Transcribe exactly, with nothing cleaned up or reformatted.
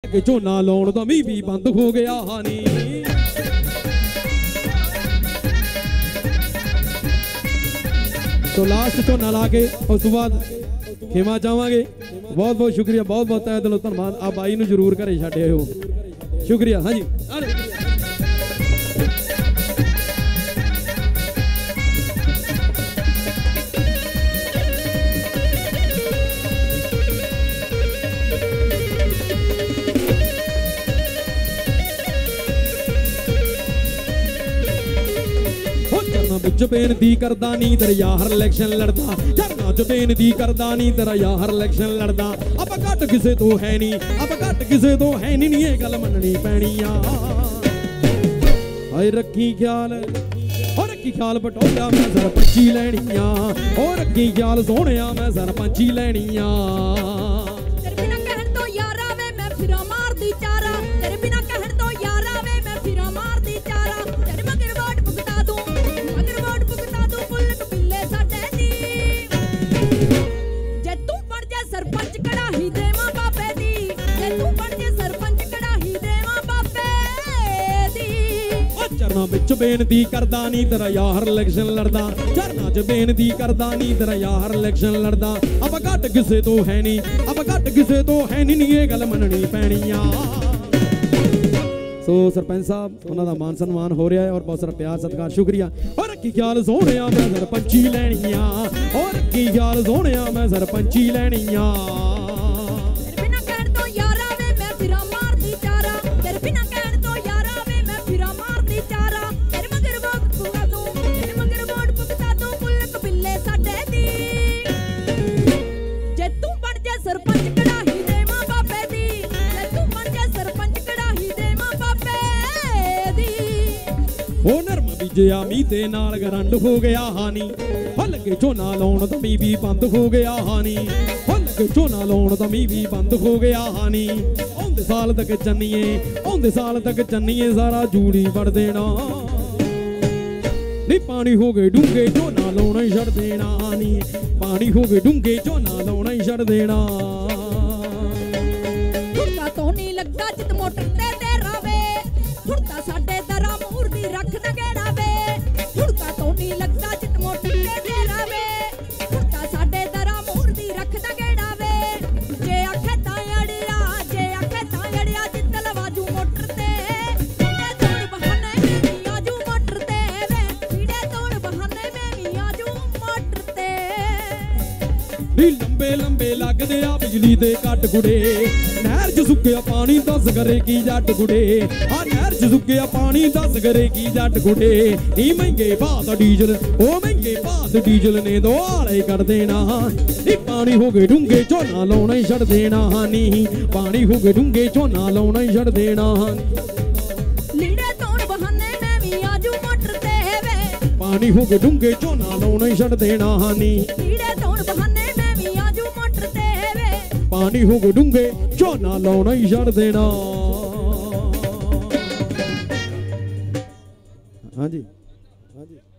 लगे झोना लाउण दा मींह भी बंद हो गया हानी। तो लास्ट झोना ला के उस तो बाद खेमा जावांगे। बहुत बहुत शुक्रिया, बहुत बहुत तहे दिलों धन्यवाद। आ बाई नूं जरूर घरे छड्ड आइओ, शुक्रिया। हाँ जी बिच बेनती करदा नी तेरा यार इलेक्शन लड़दा, झरना च बेनती करदा नी तेरा यार इलेक्शन लड़दा। अब घट किसे तो है नी, अब घट किसे तो है नी, ये गल मननी पैनी आ। हाय रखी ख्याल ओ रखी ख्याल बटोला मैं सरपंची लैनी आ, ओ रखी ख्याल सोहणिया मैं सरपंची लैनी आ। तेरे बिना कहण तो यारा वे मैं फिरा मारदी चारा, तेरे बिना कहण तो यारा वे मैं फिरा मारदी चारा। तेरे मगर वोट भुगता दूं, मगर वोट भुगता दूं पुल्लक पिल्ले साडे दी। जे तू बण जा सरपंच कढ़ाही देवां बाबे दी, जे तू बण जा सरपंच कढ़ाही देवां बाबे दी। ओ झरना बिच बेनती करदा नी तेरा यार इलेक्शन लड़दा, झरना च बेनती करदा नी तेरा यार इलेक्शन लड़दा। अब घट किसे तो है नी, अब घट किसे तो है नी, ये गल मननी पैनी आ। सो सरपंच साहब उन्हों का मान सम्मान हो रहा है और बहुत सारा प्यार सत्कार शुक्रिया। और रखी ख्याल सोहणे मैं सरपंची लैनी आ, और रखी ख्याल सोहणे मैं सरपंची लैनी आ। तेरे बिना कहण तो यारा वे मैं फिरा मारदी चारा, तेरे बिना कहण तो यारा वे मैं फिरा मारदी चारा। तेरे मगर वोट भुगता दूं, तेरे मगर वोट भुगता दूं पुल्लक पिल्ले साडे दी। जे तू बण जा सरपंच कढ़ाही देवां बाबे दी, जे तू बण जा सरपंच कढ़ाही देवां बाबे दी। ओ नरम बीजिया मींह दे नाल गरंड हो गया हानी, हो लगे झोना लाउण दा मींह भी बंद हो गया हानी, हो लगे झोना लाउण दा मींह भी बंद हो गया हानी। आउंदे साल तक चन्निए, आउंदे साल तक चन्निए सारा जूड़ी वड़ देना नी। पानी हो गए डूंगे झोना लाउणा ही छड़ देना नी, पानी हो गए डूंगे झोना लाउणा ही छड़ देना। हुड़का तो नहीं लगदा जित मोटर ते तेरा वे, हुड़का साडे दरा मूर दी रख दा गेड़ा वे। हुड़का तो नहीं लगदा जित मोटर ते तेरा वे, हुड़का साडे दरा मूर दी रख दा गेड़ा वे। जे आखे तां अड़िया, जे आखे तां अड़िया जित लवाजू मोटर ते। कीड़े तोड़ बहाने में भी आजू मोटर ते वे, कीड़े तोड़ बहाने में भी आजू मोटर ते। नी लंबे लंबे लगदे आ बिजली दे कट गुड़े, नहर च सुक्किया पानी दस करे की जट गुड़े। आ नहर च सुक्किया पानी दस करे की जट गुड़े। नी महंगे भात डीजल, ओ महंगे भात डीजल ने दो आले कर देना नी। पानी हो गए डूंगे झोना लाउणा ही छड़ देना नी, पानी हो गए डूंगे झोना लाउणा ही छड़ देना। लीड़े तोड़ बहाने में भी आजू मोटर ते वे, पानी हो गए डूंगे झोना लाउणा ही छड़ देना नी। लीड़े तोड़ बहाने में भी आजू मोटर ते वे, पानी हो गए डूंगे झोना लाउणा ही छड़ देना। हाँ जी, हाँ जी।